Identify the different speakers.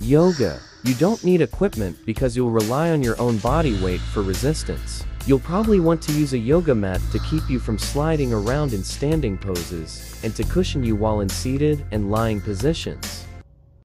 Speaker 1: Yoga. You don't need equipment because you'll rely on your own body weight for resistance. You'll probably want to use a yoga mat to keep you from sliding around in standing poses, and to cushion you while in seated and lying positions.